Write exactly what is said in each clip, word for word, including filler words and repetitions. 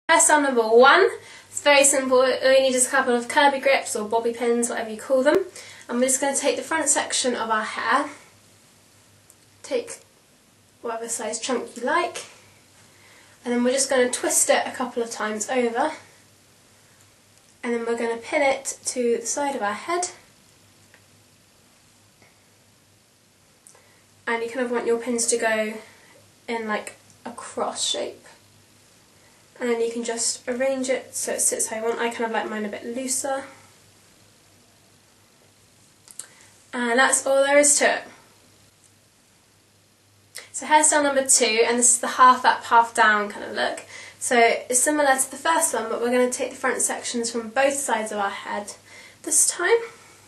Hairstyle number one. It's very simple. All you need is a couple of Kirby grips or bobby pins, whatever you call them. And we're just going to take the front section of our hair, take whatever size chunk you like, and then we're just going to twist it a couple of times over, and then we're going to pin it to the side of our head. And you kind of want your pins to go in like a cross shape. And then you can just arrange it so it sits how you want. I kind of like mine a bit looser. And that's all there is to it. So hairstyle number two, and this is the half up, half down kind of look. So it's similar to the first one, but we're going to take the front sections from both sides of our head this time.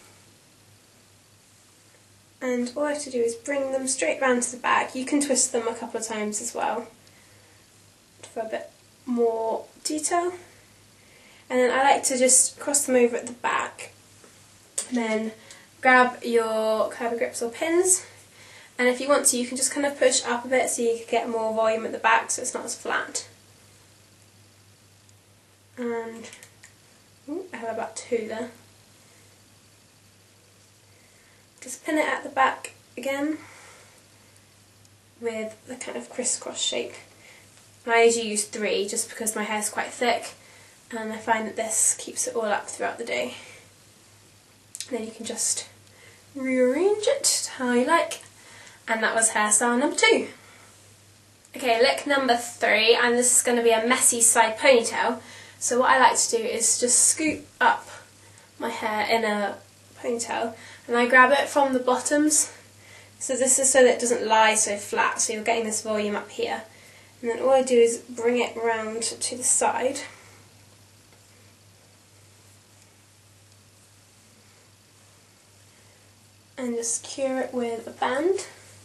And all I have to do is bring them straight round to the back. You can twist them a couple of times as well for a bit more detail. And then I like to just cross them over at the back. And then grab your Kirby grips or pins. And if you want to, you can just kind of push up a bit so you can get more volume at the back so it's not as flat. And ooh, I have about two there. Just pin it at the back again with the kind of crisscross shape. And I usually use three just because my hair is quite thick and I find that this keeps it all up throughout the day. And then you can just rearrange it how you like. And that was hairstyle number two. Okay, look number three, and this is going to be a messy side ponytail. So what I like to do is just scoop up my hair in a ponytail, and I grab it from the bottoms. So this is so that it doesn't lie so flat, so you're getting this volume up here. And then all I do is bring it round to the side. And just cure it with a band.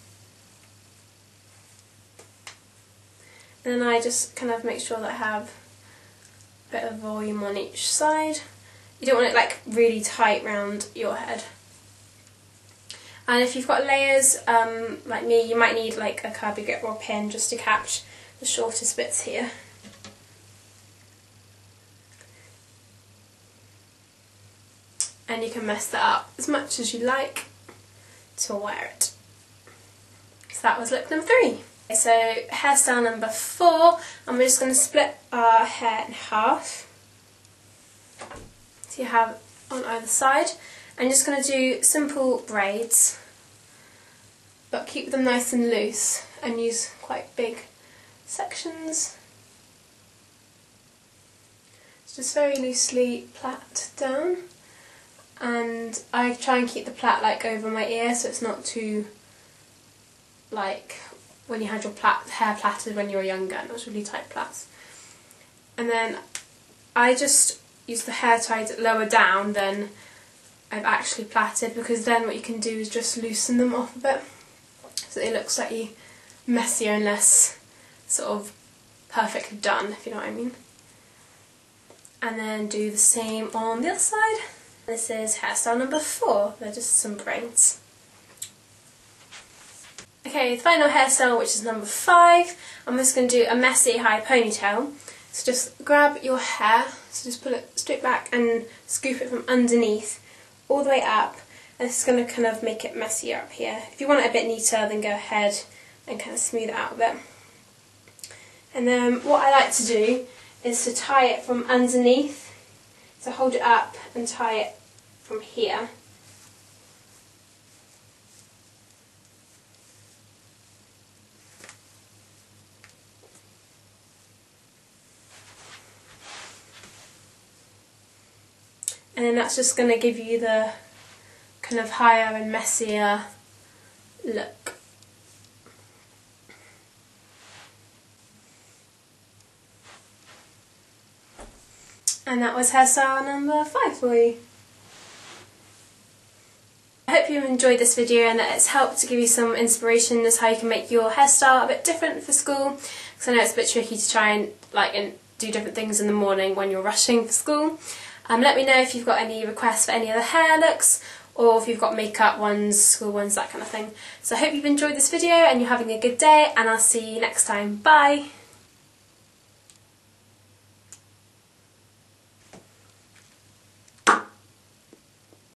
And then I just kind of make sure that I have a bit of volume on each side. You don't want it like really tight round your head. And if you've got layers, um, like me, you might need like a Kirby grip or a pin just to catch the shortest bits here. And you can mess that up as much as you like to wear it. So that was look number three. Okay, so hairstyle number four, and we're just going to split our hair in half. So you have on either side. I'm just going to do simple braids, but keep them nice and loose and use quite big sections. It's just very loosely plait down, and I try and keep the plait like over my ear so it's not too like when you had your plait, hair plaited when you were younger and it was really tight plaits. And then I just use the hair tied lower down than I've actually plaited, because then what you can do is just loosen them off a bit so it looks slightly messier and less sort of perfectly done, if you know what I mean. And then do the same on the other side. This is hairstyle number four. They're just some braids. Okay, the final hairstyle, which is number five. I'm just going to do a messy high ponytail. So just grab your hair, so just pull it straight back and scoop it from underneath all the way up. And this is going to kind of make it messier up here. If you want it a bit neater, then go ahead and kind of smooth it out a bit. And then what I like to do is to tie it from underneath. So hold it up and tie it from here. And then that's just going to give you the kind of higher and messier look. And that was hairstyle number five for you. I hope you've enjoyed this video and that it's helped to give you some inspiration as how you can make your hairstyle a bit different for school, because I know it's a bit tricky to try and like and do different things in the morning when you're rushing for school. Um, let me know if you've got any requests for any other hair looks, or if you've got makeup ones, school ones, that kind of thing. So I hope you've enjoyed this video and you're having a good day, and I'll see you next time. Bye!